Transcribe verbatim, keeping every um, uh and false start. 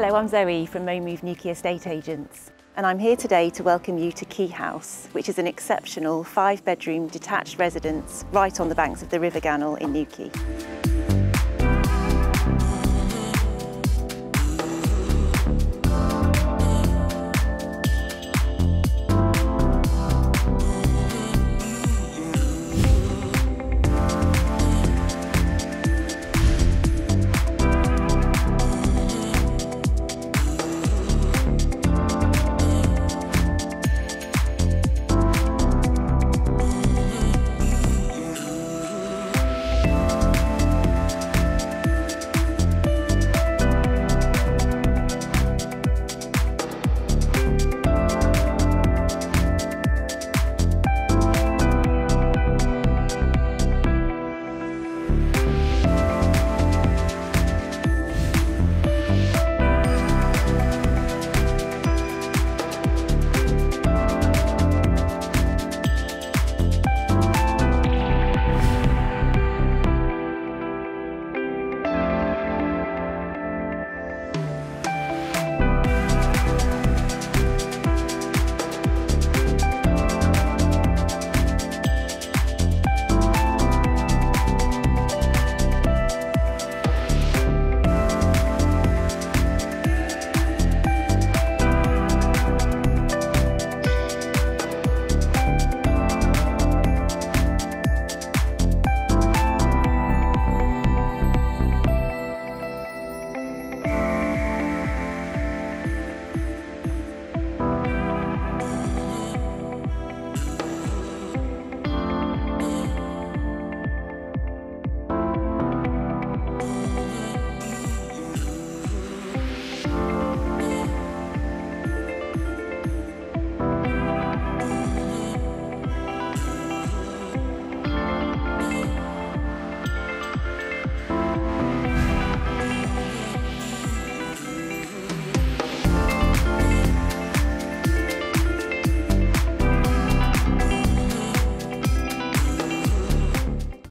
Hello, I'm Zoe from Mo Move Newquay Estate Agents, and I'm here today to welcome you to Quay House, which is an exceptional five-bedroom detached residence right on the banks of the River GANNEL in Newquay.